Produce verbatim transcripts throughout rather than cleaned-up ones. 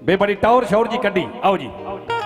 बे बड़ी टौर शौर जी कड्डी। आओ जी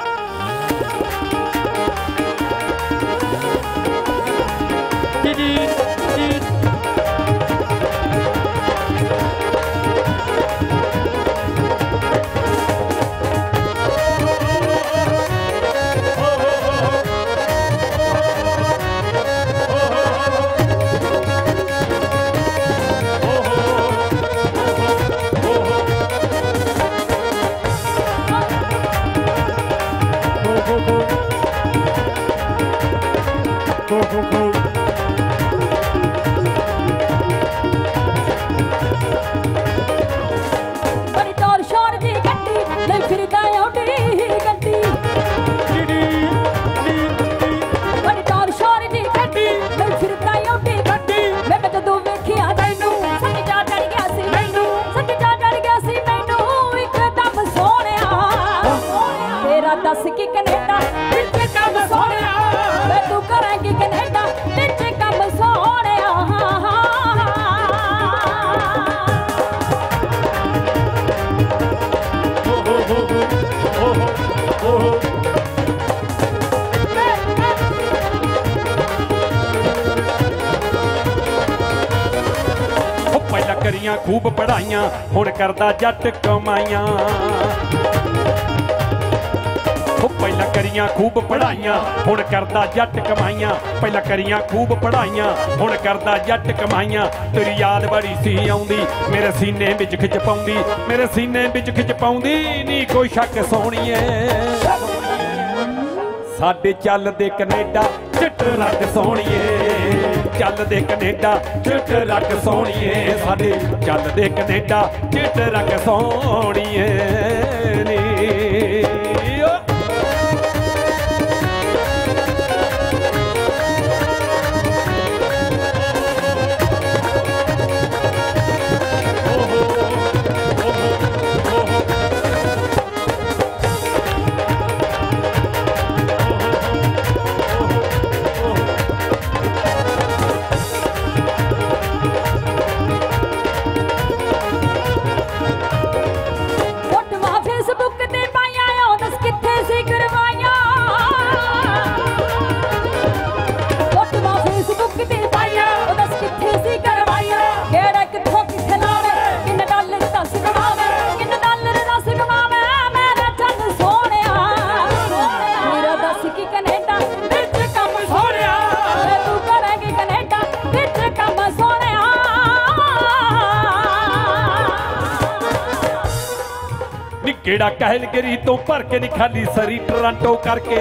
दस की कनेडा पिछे कम सोने वे तू करेंगी कनेडा पिछे कम सोने पहला करियां खूब पढ़ाइयां हुण करदा जट कमाइयां। पहला करियां खूब पढ़ाइयां हुण करदा जट कमाइयां। पहला करियां खूब पढ़ाइयां हुण करदा जट कमाइयां। तेरी याद बड़ी सी आउंदी मेरे सीने विच खिच पाउंदी मेरे सीने विच खिच पाउंदी नी कोई शक सोहणीए। साडे चलदे कनेडा चिट रख सोहणीए चलदे कनेडा चिट रख सोहणीए साडे चलदे कनेडा चिट रख सोहणीए नी। केड़ा कहलगिरी तो भर के नी खाली सरी टोरंटो करके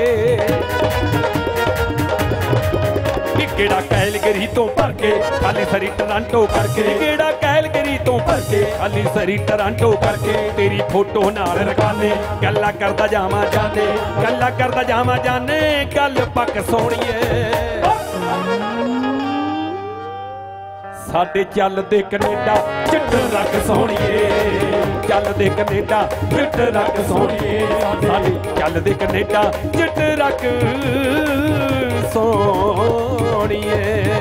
केड़ा कहलगिरी तो भर के खाली सरी टोरंटो करके केड़ा कहलगिरी तो भर के खाली सरी टोरंटो करके तेरी फोटो नाल रखाने गल्ला करदा जावा जाने गल्ला करदा जावा जाने गल पक सोहणीए। साडे चलदे कनेडा चिट रख सोहणीए चलदे कनेडा चिट रख सोहणीए साडे चलदे कनेडा चिट रख सोहणीए।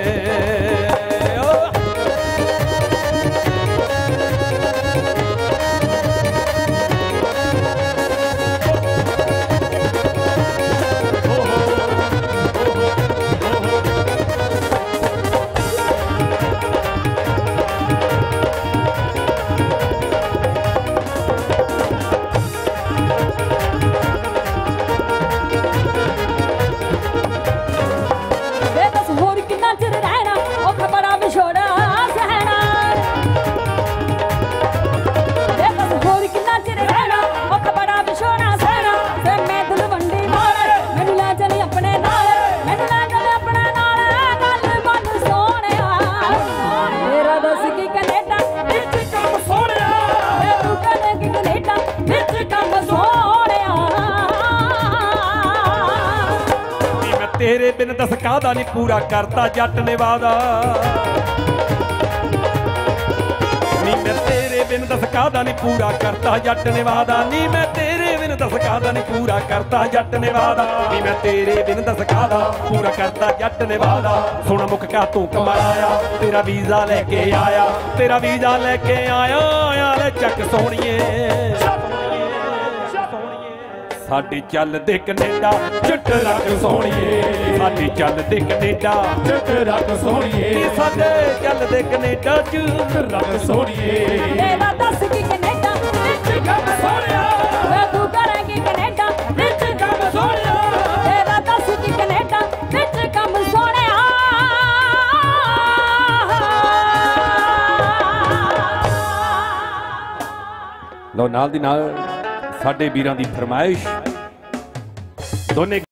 तेरे बिन दस कादा नहीं पूरा करता जट ने वादा नी मैं तेरे बिन दस कादा नहीं पूरा करता जट ने वादा नी मैं तेरे बिन दस कादा नहीं पूरा करता जट ने वादा नी मैं तेरे बिन दस कादा पूरा करता जट ने वादा। सोना मुख का तू कमाया तेरा वीजा लेके आया तेरा वीजा लेके आया आया ले चक सोहणीए साडी चलदे कनेडा चिट रख सोहणीए साडी चलदे कनेडा चिट रख सोहणीए साडे चलदे कनेडा चिट रख सोहणीए तेरा दस की कनेडा विच कम सोहणिया वे तू करेंगी कनेडा विच कम सोहणिया तेरा दस की कनेडा विच कम सोहणिया लो नाल दी नाल साडे वीरां दी फरमाइश दोने